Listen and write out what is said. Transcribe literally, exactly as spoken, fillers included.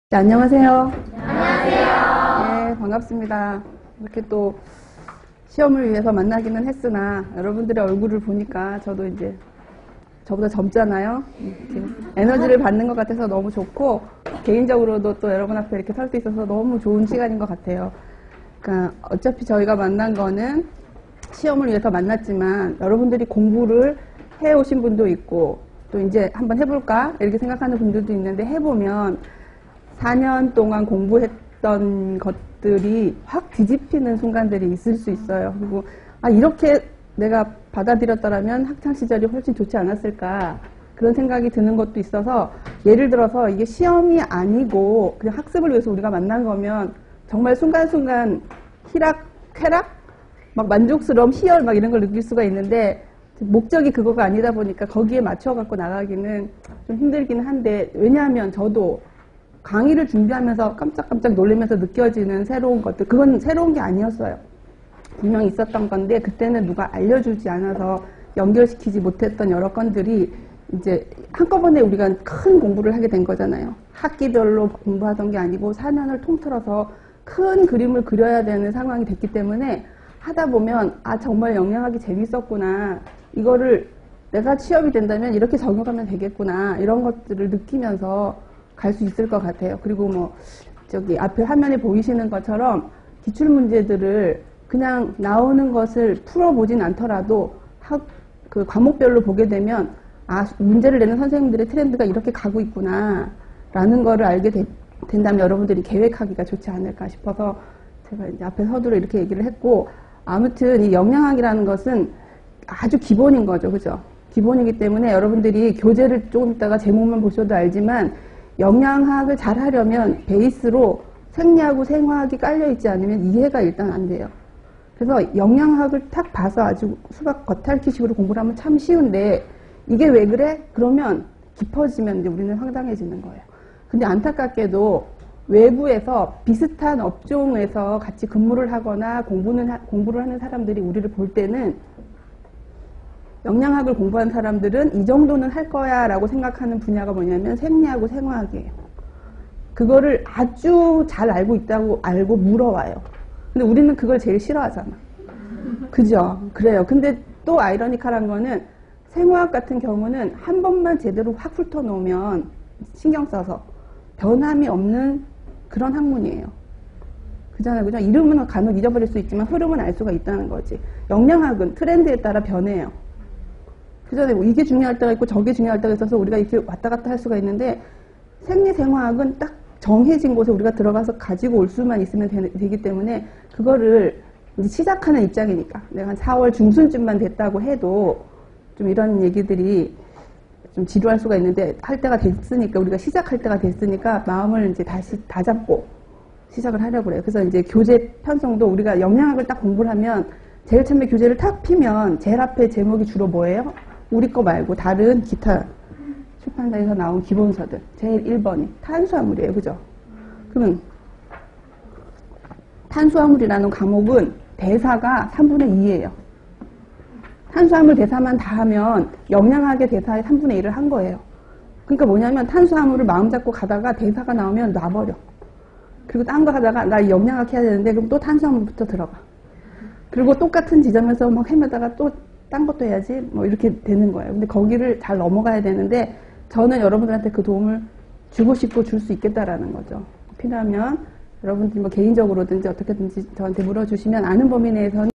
네, 안녕하세요. 안녕하세요. 네, 반갑습니다. 이렇게 또 시험을 위해서 만나기는 했으나 여러분들의 얼굴을 보니까 저도 이제 저보다 젊잖아요. 이렇게 에너지를 받는 것 같아서 너무 좋고, 개인적으로도 또 여러분 앞에 이렇게 설 수 있어서 너무 좋은 시간인 것 같아요. 그러니까 어차피 저희가 만난 거는 시험을 위해서 만났지만 여러분들이 공부를 해오신 분도 있고 또 이제 한번 해볼까 이렇게 생각하는 분들도 있는데, 해보면 사 년 동안 공부했던 것들이 확 뒤집히는 순간들이 있을 수 있어요. 그리고 아, 이렇게 내가 받아들였더라면 학창시절이 훨씬 좋지 않았을까, 그런 생각이 드는 것도 있어서, 예를 들어서 이게 시험이 아니고 그냥 학습을 위해서 우리가 만난 거면 정말 순간순간 희락, 쾌락? 막 만족스러움, 희열 막 이런 걸 느낄 수가 있는데, 목적이 그거가 아니다 보니까 거기에 맞춰 갖고 나가기는 좀 힘들긴 한데, 왜냐하면 저도 강의를 준비하면서 깜짝깜짝 놀라면서 느껴지는 새로운 것들, 그건 새로운 게 아니었어요. 분명히 있었던 건데 그때는 누가 알려주지 않아서 연결시키지 못했던 여러 건들이 이제 한꺼번에 우리가 큰 공부를 하게 된 거잖아요. 학기별로 공부하던 게 아니고 사 년을 통틀어서 큰 그림을 그려야 되는 상황이 됐기 때문에, 하다 보면 아, 정말 영양학이 재밌었구나, 이거를 내가 취업이 된다면 이렇게 적용하면 되겠구나, 이런 것들을 느끼면서 갈 수 있을 것 같아요. 그리고 뭐 저기 앞에 화면에 보이시는 것처럼 기출 문제들을 그냥 나오는 것을 풀어보진 않더라도 학, 그 과목별로 보게 되면 아, 문제를 내는 선생님들의 트렌드가 이렇게 가고 있구나 라는 거를 알게 되, 된다면 여러분들이 계획하기가 좋지 않을까 싶어서 제가 이제 앞에 서두로 이렇게 얘기를 했고, 아무튼 이 영양학이라는 것은 아주 기본인 거죠. 그죠? 기본이기 때문에 여러분들이 교재를 조금 있다가 제목만 보셔도 알지만, 영양학을 잘 하려면 베이스로 생리하고 생화학이 깔려있지 않으면 이해가 일단 안 돼요. 그래서 영양학을 딱 봐서 아주 수학 겉핥기식으로 공부를 하면 참 쉬운데, 이게 왜 그래? 그러면 깊어지면 이제 우리는 황당해지는 거예요. 근데 안타깝게도 외부에서 비슷한 업종에서 같이 근무를 하거나 공부는 하, 공부를 하는 사람들이 우리를 볼 때는, 영양학을 공부한 사람들은 이 정도는 할 거야 라고 생각하는 분야가 뭐냐면 생리하고 생화학이에요. 그거를 아주 잘 알고 있다고 알고 물어와요. 근데 우리는 그걸 제일 싫어하잖아. 그죠? 그래요. 근데 또 아이러니컬한 거는, 생화학 같은 경우는 한 번만 제대로 확 훑어놓으면 신경 써서 변함이 없는 그런 학문이에요. 그잖아요. 그죠? 이름은 간혹 잊어버릴 수 있지만 흐름은 알 수가 있다는 거지. 영양학은 트렌드에 따라 변해요. 그전에 뭐 이게 중요할 때가 있고 저게 중요할 때가 있어서 우리가 이렇게 왔다 갔다 할 수가 있는데, 생리생화학은 딱 정해진 곳에 우리가 들어가서 가지고 올 수만 있으면 되, 되기 때문에, 그거를 이제 시작하는 입장이니까, 내가 한 사월 중순쯤만 됐다고 해도 좀 이런 얘기들이 좀 지루할 수가 있는데, 할 때가 됐으니까, 우리가 시작할 때가 됐으니까 마음을 이제 다시 다잡고 시작을 하려고 그래요. 그래서 이제 교재 편성도 우리가 영양학을 딱 공부를 하면 제일 처음에 교재를 탁 피면 제일 앞에 제목이 주로 뭐예요? 우리 거 말고 다른 기타 출판사에서 나온 기본서들 제일 일 번이 탄수화물이에요. 그죠? 그러면 탄수화물이라는 과목은 대사가 삼분의 이예요. 탄수화물 대사만 다 하면 영양학의 대사의 삼분의 일을 한 거예요. 그러니까 뭐냐면 탄수화물을 마음 잡고 가다가 대사가 나오면 놔버려. 그리고 딴 거 하다가 나 영양학 해야 되는데 그럼 또 탄수화물부터 들어가. 그리고 똑같은 지점에서 막 헤매다가 또 딴 것도 해야지, 뭐 이렇게 되는 거예요. 근데 거기를 잘 넘어가야 되는데, 저는 여러분들한테 그 도움을 주고 싶고 줄 수 있겠다라는 거죠. 필요하면 여러분들이 뭐 개인적으로든지 어떻게든지 저한테 물어주시면 아는 범위 내에서는